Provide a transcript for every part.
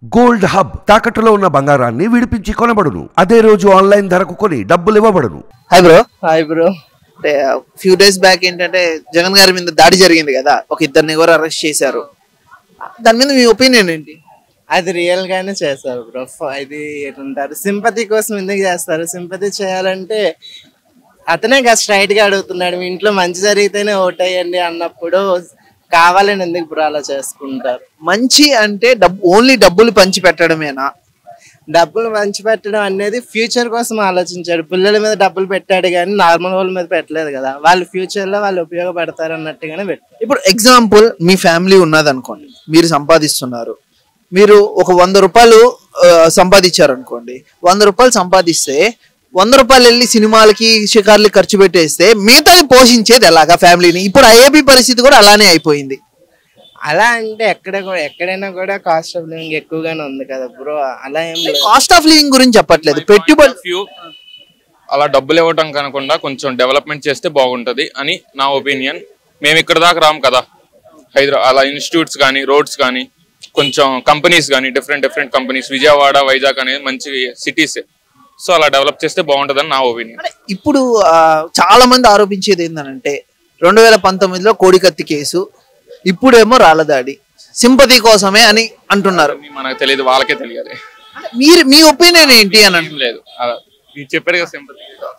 Gold hub తాకట్టులో ఉన్న బంగారాన్ని విడిపించి కొనబడును. అదే రోజు ఆన్లైన్ ధరకు కొని డబ్బులు ఇవ్వబడును. Hi bro few days back ఏంటంటే జగన్ గారి మీద దాడి జరిగింది కదా, ఒక ఇద్దరిని ఎవరు అరెస్ట్ చేశారు. దాని మీద మీ ఒపీనియన్ ఏంటి? అది రియల్ గానే చేస్తారు బ్రో. ఇది ఏంటారు, సింపతి కోసం ఎందుకు చేస్తారు? సింపతి చేయాలంటే అతనే స్ట్రైట్ గా అడుగుతున్నాడు, మీ ఇంట్లో మంచి జరిగితేనే ఓటేయండి అన్నప్పుడు కావాలని ఎందుకు బ్రో అలా చేసుకుంటారు? మంచి అంటే ఓన్లీ డబ్బులు పంచి పెట్టడమేనా? డబ్బులు పంచి పెట్టడం అనేది ఫ్యూచర్ కోసం ఆలోచించాడు. పిల్లల మీద డబ్బులు పెట్టాడు కానీ నార్మల్ వాళ్ళ మీద పెట్టలేదు కదా. వాళ్ళు ఫ్యూచర్ లో వాళ్ళు ఉపయోగపడతారు అన్నట్టుగానే పెట్టారు. ఇప్పుడు ఎగ్జాంపుల్, మీ ఫ్యామిలీ ఉన్నది అనుకోండి, మీరు సంపాదిస్తున్నారు, మీరు ఒక 100 రూపాయలు సంపాదించారు అనుకోండి. 100 రూపాయలు సంపాదిస్తే 100 రూపాయలు వెళ్ళి సినిమాలకి షికార్లు ఖర్చు పెట్టేస్తే మిగతాది పోషించేది ఎలాగా ఫ్యామిలీని? ఇప్పుడు ఐఏబీ పరిస్థితి కూడా అలానే అయిపోయింది. అలా అంటే ఎక్కడైనా కూడా కాస్ట్ ఆఫ్ లివింగ్ ఎక్కువగానే ఉంది కదా బ్రో. అలా ఏం కాస్ట్ ఆఫ్ లివింగ్ గురించి చెప్పట్లేదు, పెట్టుబడి. అలా డబ్బులు ఇవ్వటం కనకుండా కొంచెం డెవలప్మెంట్ చేస్తే బాగుంటది అని నా ఒపీనియన్. మేము ఇక్కడ దాకా రాము కదా, హైదరాబాద్ అలా ఇన్స్టిట్యూట్స్ కానీ, రోడ్స్ కానీ, కొంచెం కంపెనీస్ కానీ, డిఫరెంట్ కంపెనీస్, విజయవాడ, వైజాగ్ అనేది మంచి సిటీస్. సో అలా డెవలప్ చేస్తే బాగుంటదని నా ఒపీనియన్. ఇప్పుడు చాలా మంది ఆరోపించేది ఏంటంటే 2019లో కోడికత్తి కేసు, ఇప్పుడేమో రాళ్ళదాడి, సింపతి కోసమే అని అంటున్నారు. మనకు తెలియదు, వాళ్ళకే తెలియాలి. మీ ఒపీనియన్ ఏంటి అని లేదు, చెప్పారు కదా సింపతి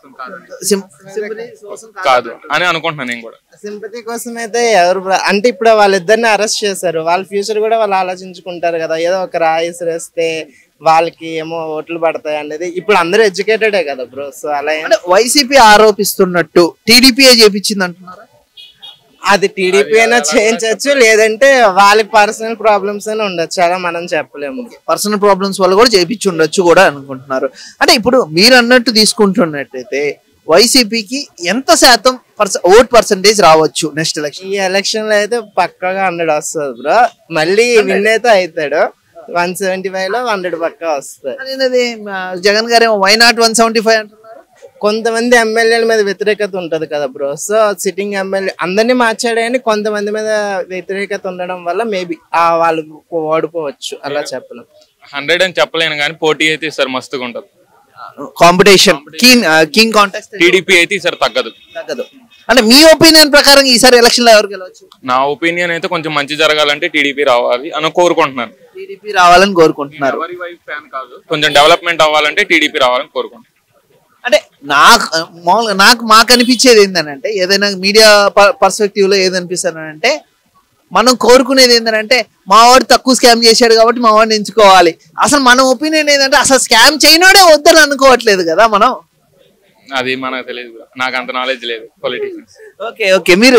కాదు అని అనుకుంటున్నాను నేను కూడా. సింపతి కోసం అయితే ఎవరు అంటే ఇప్పుడు వాళ్ళిద్దరిని అరెస్ట్ చేశారు, వాళ్ళ ఫ్యూచర్ కూడా వాళ్ళు ఆలోచించుకుంటారు కదా. ఏదో ఒక రాయిసిరేస్తే వాళ్ళకి ఏమో ఓట్లు పడతాయి అనేది. ఇప్పుడు అందరూ ఎడ్యుకేటెడే కదా బ్రో. సో అలా వైసీపీ ఆరోపిస్తున్నట్టు టీడీపీ చేయించింది అంటున్నారా? అది టీడీపీ అయినా చేయించవచ్చు, లేదంటే వాళ్ళకి పర్సనల్ ప్రాబ్లమ్స్ అయినా ఉండొచ్చు, అలా మనం చెప్పలేము. పర్సనల్ ప్రాబ్లమ్స్ వల్ల కూడా చేయించి ఉండొచ్చు కూడా అనుకుంటున్నారు. అంటే ఇప్పుడు మీరు అన్నట్టు తీసుకుంటున్నట్టయితే వైసీపీకి ఎంత శాతం ఓట్ పర్సంటేజ్ రావచ్చు నెక్స్ట్ ఎలక్షన్? ఈ ఎలక్షన్ లో అయితే పక్కగా 100 వస్తుంది బ్రో. మళ్ళీ విన్ అయితే అవుతాడు. 175 లో 100 పక్కా వస్తుంది. జగన్ గారు ఏమో వై నాట్ 175 అంటున్నారు. కొంతమంది ఎమ్మెల్యేల మీద వ్యతిరేకత ఉంటది కదా బ్రో. సో సిట్టింగ్ ఎమ్మెల్యే అందరినీ మార్చాడని కొంతమంది మీద వ్యతిరేకత ఉండడం వల్ల మేబీ వాళ్ళు ఓడిపోవచ్చు, అలా చెప్పలేం. 100 అని చెప్పలేను కానీ పోటీ అయితే సార్ మస్తుగా ఉంటది. కాంపిటీషన్ కింగ్ కాంటెస్ట్ టీడీపీ అయితే ఈసారి తగ్గదు. అంటే మీ ఒపీనియన్ ప్రకారం ఈసారి ఎలక్షన్ లో ఎవరు గెలవచ్చు? నా ఒపీనియన్ అయితే కొంచెం మంచి జరగాలంటే టీడీపీ రావాలి అని కోరుకుంటున్నాను. టీడీపీ రావాలని కోరుకుంటున్నారు. కొంచెం డెవలప్మెంట్ అవ్వాలంటే టీడీపీ రావాలని కోరుకుంటున్నాను. అంటే మాకు అనిపించేది ఏంటంటే, ఏదైనా మీడియా పర్స్పెక్టివ్ లో ఏదనిపిస్తానంటే, మనం కోరుకునేది ఏంటంటే మా వాడు తక్కువ స్కామ్ చేశాడు కాబట్టి మా వాడిని ఎంచుకోవాలి. అసలు మన ఒపీనియన్ ఏంటంటే అసలు స్కామ్ చేయనోడే వద్దని అనుకోవట్లేదు కదా మనం. అది మనకు తెలియదు, నాకు అంత నాలెడ్జ్ లేదు పొలిటిషియన్స్. ఓకే మీరు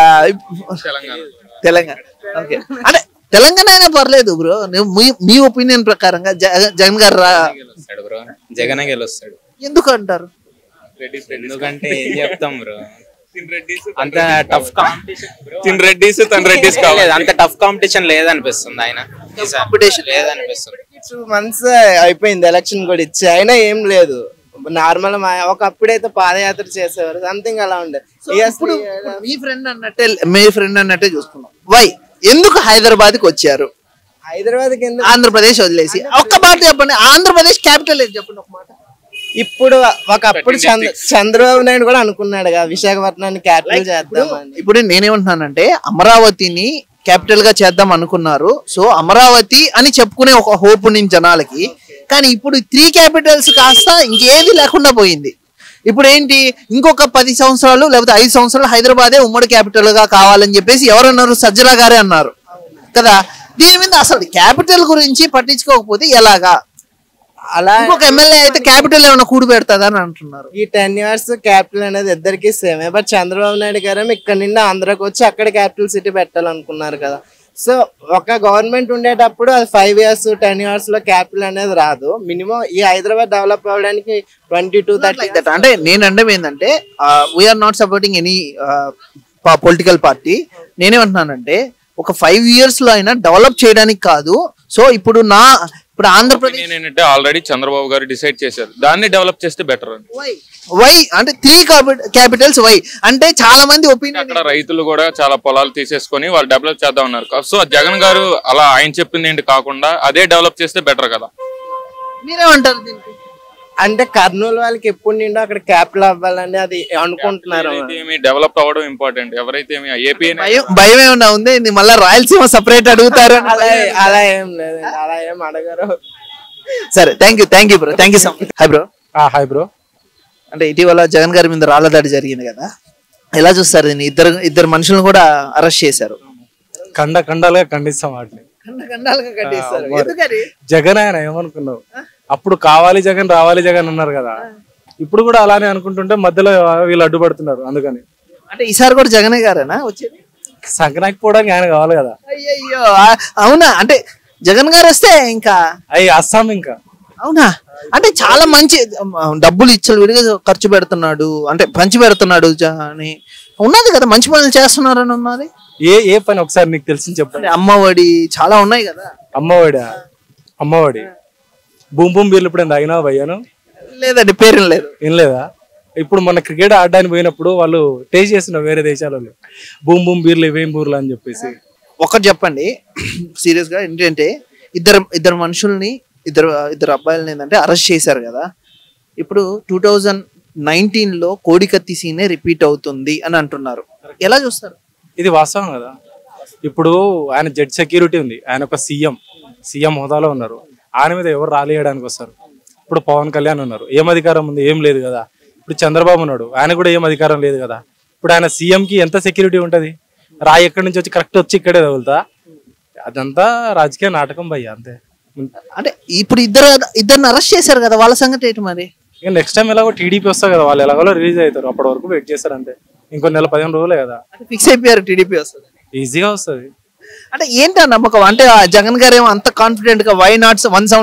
తెలంగాణ ఓకే, అంటే తెలంగాణ అయినా పర్లేదు బ్రో. మీ ఒపీనియన్ ప్రకారంగా జగన్ గారు బ్రో, జగన్ గెలుస్తాడు. ఎందుకు అంటారు? ఎందుకంటే ఏం చెప్తాం బ్రో, అంత టఫ్ అంత టఫ్ కాంపిటీషన్ లేదనిపిస్తుంది. ఆయన కాంపిటీషన్ లేదనిపిస్తుంది. 2 months అయిపోయింది ఎలక్షన్ కూడా ఇచ్చి, అయినా ఏం లేదు. నార్మల్ అప్పుడైతే పాదయాత్ర చేసేవారు, సంథింగ్ అలా ఉండే. మీ ఫ్రెండ్ అన్నట్టే చూస్తున్నాం. వై ఎందుకు హైదరాబాద్ కి వచ్చారు? హైదరాబాద్ కి ఆంధ్రప్రదేశ్ వదిలేసి ఒక్క మాట చెప్పండి. ఆంధ్రప్రదేశ్ క్యాపిటల్ ఏది చెప్పండి ఒక మాట. ఇప్పుడు ఒకప్పుడు చంద్రబాబు నాయుడు కూడా అనుకున్నాడు విశాఖపట్నాన్ని క్యాపిటల్ చేద్దామని. ఇప్పుడు నేనేమంటున్నానంటే అమరావతిని క్యాపిటల్ గా చేద్దాం అనుకున్నారు. సో అమరావతి అని చెప్పుకునే ఒక హోప్ ఉంది జనాలకి. కానీ ఇప్పుడు 3 క్యాపిటల్స్ కాస్త ఇంకేది లేకుండా పోయింది. ఇప్పుడు ఏంటి, ఇంకొక 10 సంవత్సరాలు లేకపోతే 5 సంవత్సరాలు హైదరాబాదే ఉమ్మడి క్యాపిటల్ గా కావాలని చెప్పేసి ఎవరన్నారు? సజ్జల గారే అన్నారు కదా. దీని మీద అసలు క్యాపిటల్ గురించి పట్టించుకోకపోతే ఎలాగా? అలా ఇంకొక ఎమ్మెల్యే అయితే క్యాపిటల్ ఏమైనా కూడి పెడతాదా అని అంటున్నారు. ఈ 10 years క్యాపిటల్ అనేది ఇద్దరికి సేమే. బట్ చంద్రబాబు నాయుడు గారు ఇక్కడ నుండి ఆంధ్రాకి వచ్చి అక్కడ క్యాపిటల్ సిటీ పెట్టాలనుకున్నారు కదా. సో ఒక గవర్నమెంట్ ఉండేటప్పుడు అది 5 years 10 years లో క్యాపిటల్ అనేది రాదు. మినిమం ఈ హైదరాబాద్ డెవలప్ అవ్వడానికి 20-30. అంటే నేను అంటే ఏంటంటే we're not supporting any political party. నేనేమంటున్నానంటే ఒక 5 years లో అయినా డెవలప్ చేయడానికి కాదు. సో ఇప్పుడు ఇప్పుడు ఆంధ్రప్రదేశ్ ఏంటంటే ఆల్రెడీ చంద్రబాబు గారు డిసైడ్ చేశారు, దాన్ని డెవలప్ చేస్తే బెటర్ అని. వై అంటే 3 క్యాపిటల్స్ వై అంటే చాలా మంది ఒపీనియన్. అక్కడ రైతులు కూడా చాలా పొలాలు తీసేసుకొని వాళ్ళు డెవలప్ చేద్దాం ఉన్నారు. సో జగన్ గారు అలా ఆయన చెప్పింది ఏంటి కాకుండా అదే డెవలప్ చేస్తే బెటర్ కదా. మీరేమంటారు దీనికి? అంటే కర్నూలు వాళ్ళకి ఎప్పుడు నిండో అక్కడ క్యాపిటల్ అవ్వాలని అది అనుకుంటున్నారు. డెవలప్ అవ్వడం ఇంపార్టెంట్. ఎవరైతే ఏపీ భయం ఏమన్నా ఉంది మళ్ళీ రాయలసీమ సపరేట్ అడుగుతారు? అలా ఏం లేదు, అలా ఏం అడగరు. సరే, thank you bro, thank you so much. Hi bro. Hi bro. అంటే ఇటీవల జగన్ గారి మీద రాళ్ల దాడి జరిగింది కదా, ఎలా చూస్తారు దీన్ని? ఇద్దరు మనుషులను కూడా అరెస్ట్ చేశారు. ఖండాలుగా ఖండిస్తాం వాటిని. జగన్ ఆయన ఏమనుకున్నావు? అప్పుడు కావాలి జగన్ రావాలి జగన్ అన్నారు కదా, ఇప్పుడు కూడా అలానే అనుకుంటుంటే మధ్యలో వీళ్ళు అడ్డుపడుతున్నారు. అందుకని అంటే ఈసారి కూడా జగనే గారేనా వచ్చేది? సంక్రాంతికి పోవడానికి ఆయన కావాలి కదా. అయ్యో అవునా? అంటే జగన్ గారు వస్తే ఇంకా అస్సాం ఇంకా. అవునా? అంటే చాలా మంచి డబ్బులు ఇచ్చలు విడిగా ఖర్చు పెడుతున్నాడు, అంటే పంచి పెడుతున్నాడు అని ఉన్నది కదా, మంచి పనులు చేస్తున్నారు అని ఉన్నది. ఏ పని ఒకసారి నీకు తెలిసి చెప్పండి. అమ్మఒడి చాలా ఉన్నాయి కదా. అమ్మఒడి బూమ్ బూమ్ బీర్లు ఇప్పుడు తాగినా భయ్యాను? లేదండి, పేరు లేదు. ఏం లేదా? ఇప్పుడు మన క్రికెట్ ఆడడానికి పోయినప్పుడు వాళ్ళు టేస్ట్ చేస్తున్నారు వేరే దేశాలలో, బూమ్ బూమ్ బీర్లు ఇవేం బూర్లు అని చెప్పేసి. ఒకటి చెప్పండి సీరియస్ గా, ఏంటంటే ఇద్దరు మనుషుల్ని ఇద్దరు అబ్బాయిలని ఏంటంటే అరెస్ట్ చేశారు కదా. ఇప్పుడు 2019లో కోడికత్తి సీనే రిపీట్ అవుతుంది అని అంటున్నారు, ఎలా చూస్తారు? ఇది వాస్తవం కదా. ఇప్పుడు ఆయన జడ్జ్ సెక్యూరిటీ ఉంది, ఆయన ఒక సీఎం హోదాలో ఉన్నారు. ఆయన మీద ఎవరు రాలేయడానికి వస్తారు? ఇప్పుడు పవన్ కళ్యాణ్ ఉన్నారు, ఏం అధికారం ఉంది? ఏం లేదు కదా. ఇప్పుడు చంద్రబాబు ఉన్నాడు, ఆయన కూడా ఏం అధికారం లేదు కదా. ఇప్పుడు ఆయన సీఎంకి ఎంత సెక్యూరిటీ ఉంటుంది? రాయి ఎక్కడి నుంచి వచ్చి కరెక్ట్ వచ్చి ఇక్కడే తగులుతా? అదంతా రాజకీయ నాటకం భయ్య, అంతే. అంటే ఇప్పుడు ఇద్దరిని అరెస్ట్ చేశారు కదా, వాళ్ళ సంగతి ఏంటి మరి? ఇక నెక్స్ట్ టైం ఎలాగో టీడీపీ వస్తా కదా, వాళ్ళు ఎలాగో రిలీజ్ అవుతారు, అప్పటి వరకు వెయిట్ చేస్తారు అంతే. ఇంకో నెల 15 రోజులే కదా. ఫిక్స్ అయిపోయారు టీడీపీ వస్తుంది, ఈజీగా వస్తుంది. అంటే ఏంటి ఆ నమ్మకం? అంటే జగన్ గారు ఏమో అంత కాన్ఫిడెంట్ గా వై నాట్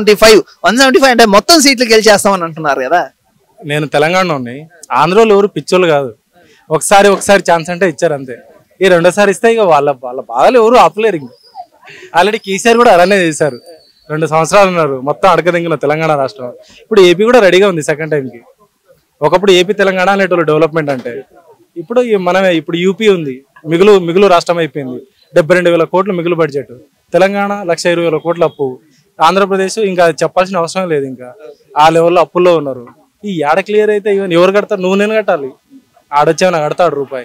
175 అంటే మొత్తం సీట్లు గెలిచేస్తామని అంటున్నారు కదా. నేను తెలంగాణలో ఉన్నాయి, ఆంధ్రలో ఎవరు పిచ్చోళ్ళు కాదు. ఒకసారి ఛాన్స్ అంటే ఇచ్చారు అంతే. ఈ రెండోసారి ఇస్తే ఇక వాళ్ళ బాధలు ఎవరు ఆపలేరు. ఇంక ఆల్రెడీ కేసీఆర్ కూడా అలానే చేశారు, 2 సంవత్సరాలు ఉన్నారు మొత్తం అడగదింగిన తెలంగాణ రాష్ట్రం. ఇప్పుడు ఏపీ కూడా రెడీగా ఉంది సెకండ్ టైంకి. ఒకప్పుడు ఏపీ తెలంగాణ అనేటోళ్ళు డెవలప్మెంట్ అంటే, ఇప్పుడు ఇప్పుడు యూపీ ఉంది, మిగులు రాష్ట్రం అయిపోయింది. 72,000 కోట్లు మిగులు బడ్జెట్. తెలంగాణ 1,20,000 కోట్ల అప్పు. ఆంధ్రప్రదేశ్ ఇంకా చెప్పాల్సిన అవసరం లేదు, ఇంకా ఆ లెవెల్లో అప్పుల్లో ఉన్నారు. ఈ ఏడ క్లియర్ అయితే ఈవెన్ ఎవరు కడతారు? నువ్వు నేను కట్టాలి, ఆడొచ్చేమన్నా కడతాడు రూపాయి.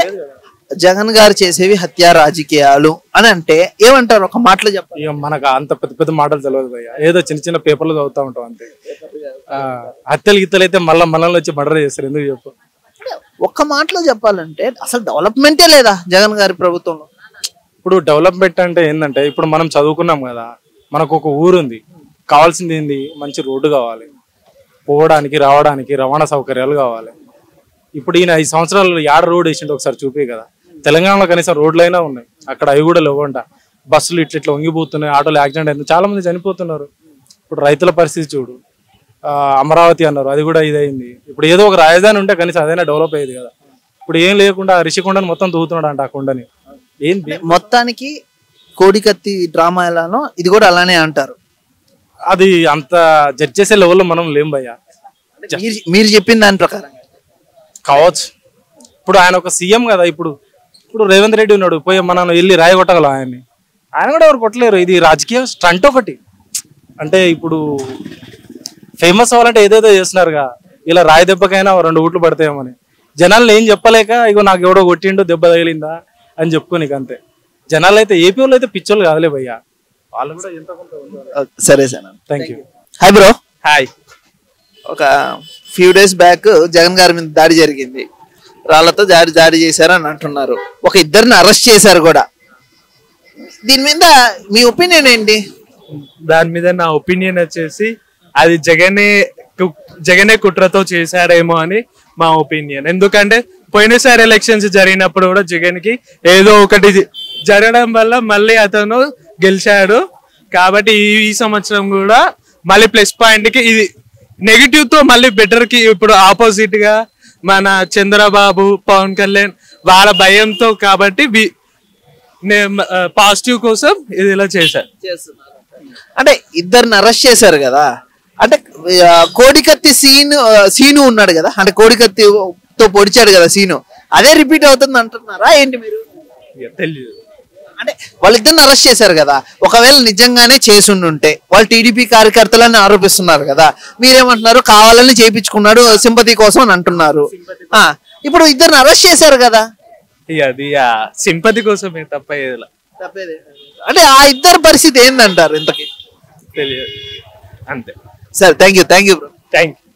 జగన్ గారు చేసేవి హత్యా రాజకీయాలు అని అంటే ఏమంటారు? ఒక మాటలో చెప్పాలి. ఇక మనకు అంత పెద్ద మాటలు తెలియదు భయ్య, ఏదో చిన్న పేపర్లు చదువుతా ఉంటాం అంతే. హత్యలు గిత్తలు అయితే మనల్ని వచ్చి మర్డర్ చేస్తారు, ఎందుకు చెప్పు? ఒక్క మాటలో చెప్పాలంటే అసలు డెవలప్మెంటే లేదా జగన్ గారి ప్రభుత్వంలో. ఇప్పుడు డెవలప్మెంట్ అంటే ఏంటంటే, ఇప్పుడు మనం చదువుకున్నాం కదా, మనకు ఒక ఊరు ఉంది, కావాల్సింది ఏంది? మంచి రోడ్డు కావాలి, పోవడానికి రావడానికి రవాణా సౌకర్యాలు కావాలి. ఇప్పుడు ఈయన 5 సంవత్సరాలు యాడ రోడ్ వేసిండు ఒకసారి చూపే కదా. తెలంగాణలో కనీసం రోడ్లు అయినా ఉన్నాయి, అక్కడ అవి కూడా లేవంట. బస్సులు ఇట్లా వంగిపోతున్నాయి, ఆటోలు యాక్సిడెంట్ అయింది, చాలా మంది చనిపోతున్నారు. ఇప్పుడు రైతుల పరిస్థితి చూడు. అమరావతి అన్నారు, అది కూడా ఇదైంది. ఇప్పుడు ఏదో ఒక రాజధాని ఉంటే కనీసం అదైనా డెవలప్ అయ్యేది కదా. ఇప్పుడు ఏం లేకుండా రిషికొండని మొత్తం దూకుతున్నాడు అంట, ఆ కొండని. ఏంటి మొత్తానికి కోడికత్తి డ్రామా ఎలానో ఇది కూడా అలానే అంటారు. అది అంత జడ్జ్ చేసే లెవెల్లో మనం లేం భయ్యా. మీరు చెప్పిన దాని ప్రకారం కావచ్చు. ఇప్పుడు ఆయన ఒక సీఎం కదా. ఇప్పుడు రేవంత్ రెడ్డి ఉన్నాడు, పోయి మనం వెళ్ళి రాయి కొట్టగలం ఆయన్ని? ఆయన కూడా ఎవరు కొట్టలేరు. ఇది రాజకీయ స్టంట్ ఒకటి. అంటే ఇప్పుడు ఫేమస్ అవ్వాలంటే ఏదేదో చేస్తున్నారుగా, ఇలా రాయి దెబ్బకైనా 2 ఓట్లు పడతాయేమని. జనాలను ఏం చెప్పలేక ఇగో నాకు ఎవడో కొట్టిండో దెబ్బ తగిలిందా అని చెప్పుకోనికి అంతే. జనాలు అయితే ఏపీ వాళ్ళు అయితే పిచ్చోళ్ళు కాదులే భయ్యా, వాళ్ళు కూడా ఎంత కొంత. సరే sir, thank you. Hi bro. Hi. ఒక ఫ్యూ డేస్ బ్యాక్ జగన్ గారి మీద దాడి జరిగింది, రాళ్లతో దాడి చేశారని అంటున్నారు. ఒక ఇద్దరిని అరెస్ట్ చేశారు కూడా. దీని మీద మీ ఒపీనియన్ ఏంటి? దాని మీద నా ఒపీనియన్ వచ్చేసి అది జగనే కుట్రతో చేశారేమో అని మా ఒపీనియన్. ఎందుకంటే పోయినసారి ఎలక్షన్స్ జరిగినప్పుడు కూడా జగన్ కి ఏదో ఒకటి జరగడం వల్ల మళ్ళీ అతను గెలిచాడు. కాబట్టి ఈ సంవత్సరం కూడా మళ్ళీ ప్లస్ పాయింట్ కి ఇది నెగిటివ్ తో మళ్ళీ బెటర్ కి ఇప్పుడు ఆపోజిట్ గా మన చంద్రబాబు, పవన్ కళ్యాణ్ వాళ్ళ భయంతో, కాబట్టి పాజిటివ్ కోసం ఇది ఇలా చేశారు. అంటే ఇద్దరిని అరెస్ట్ చేశారు కదా, అంటే కోడికత్తి సీను ఉన్నాడు కదా, అంటే కోడికత్తితో పొడిచాడు కదా సీను, అదే రిపీట్ అవుతుంది అంటున్నారా ఏంటి మీరు? తెలియదు. అంటే వాళ్ళిద్దరిని అరెస్ట్ చేశారు కదా, ఒకవేళ నిజంగానే చేసుండుంటే వాళ్ళు టీడీపీ కార్యకర్తలని ఆరోపిస్తున్నారు కదా, మీరేమంటున్నారు కావాలని చేయించుకున్నాడు సింపతి కోసం అని అంటున్నారు. ఇప్పుడు ఇద్దరిని అరెస్ట్ చేశారు కదా, అది సింపతి కోసమే తప్ప ఏదిలా అంటే ఆ ఇద్దరు పరిస్థితి ఏందంటారు ఇంతకీ? తెలియదు అంతే. సరే, thank you bro. Thank you.